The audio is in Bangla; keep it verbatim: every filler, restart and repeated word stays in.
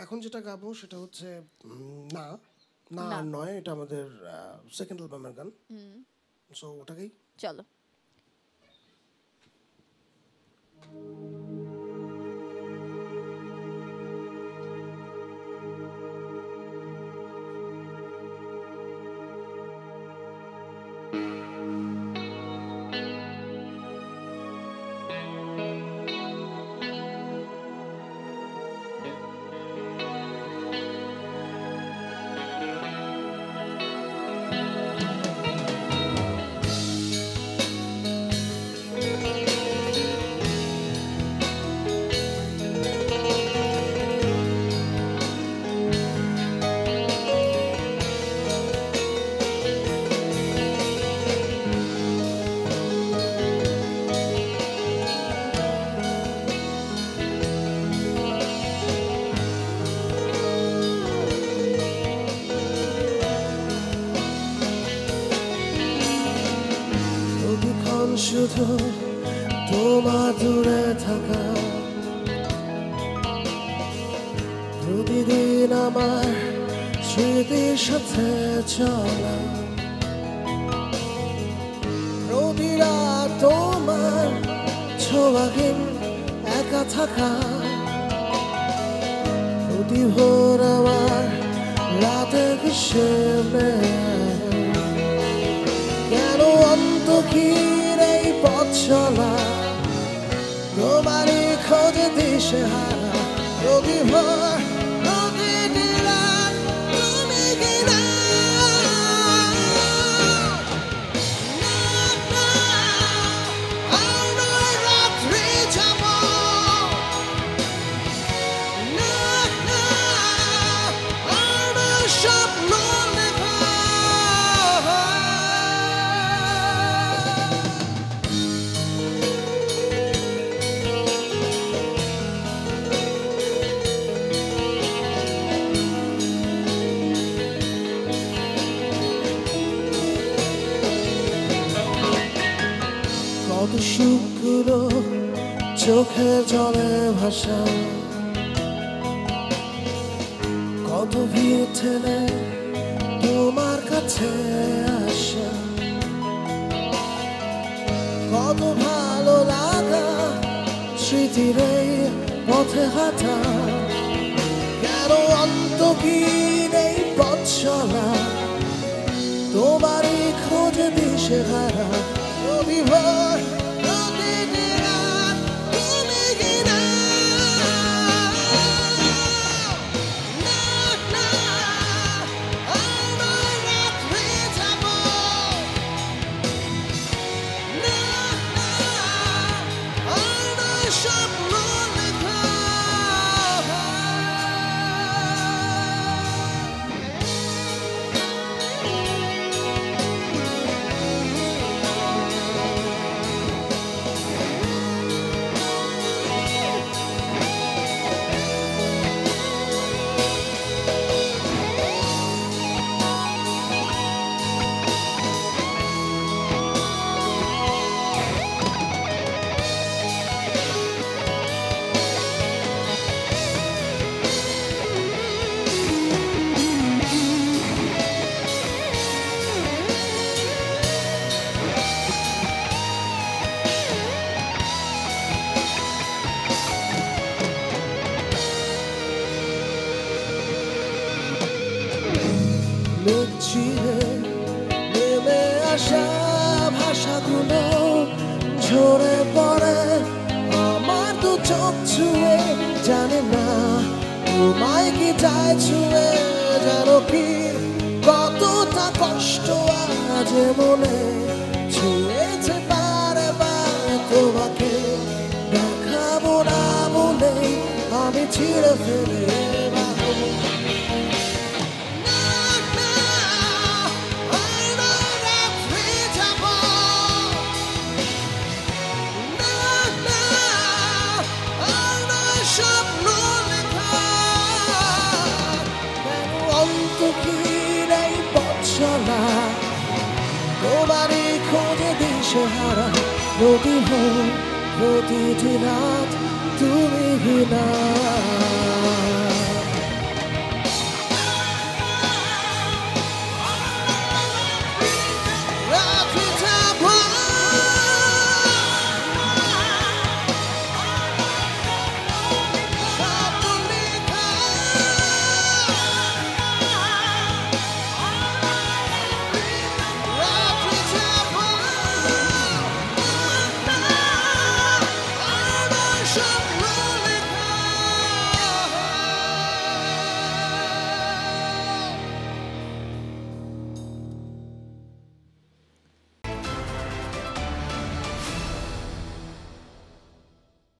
এখন যেটা গাবো সেটা হচ্ছে উম, না না না আর নয়, এটা আমাদের সেকেন্ড অ্যালবামের গান। সো ওটাকেই চলো। প্রতিক্ষণ শুধু তোমার দূরে থাকা, প্রতিদিন আমার স্মৃতির সাথে চলা, প্রতি রাত তোমার ছোঁয়াহীন একা থাকা, প্রতি ভোর আমার রাতে হিসেবে কেন অন্তহীন এই পথ চলা, তোমারই খোঁজে দিশে হারা, প্রতি ভোর প্রতিটি রাত তুমি কি না? না, না, আর নয় রাত্রি যাব। না, না, আর নয় স্বপ্ন লেখা। কত সুখগুলো চোখের জলে ভাসা, কত ভিড় ঠেলে তোমার কাছে আসা, কত ভালো লাগা স্মৃতির এই পথে হাঁটা, কেন অন্তহীন এই পথ চলা, তোমারই খোঁজে দিশে হারা, প্রতি ভোর প্রতিটি রাত তুমি কি না? না, না, আর নয় রাত্রি যাব। না, না, আর নয় স্বপ্ন লেখা। মেঘ চিরে নেমে আসা ভাষাগুলো ঝরে পড়ে আমার দু চোখ ছুঁয়ে, জানে না তোমায় কি যায় ছুঁয়ে, জানো কি কতটা কষ্ট আজ মনে ছুঁয়েছে বারে বার, তোমাকে দেখাবো না বলে আমি ছিঁড়ে ফেলে বাহু। তোমারই খোঁজে দিশে হারা, প্রতি ভোর প্রতিটি রাত তুমি কি না?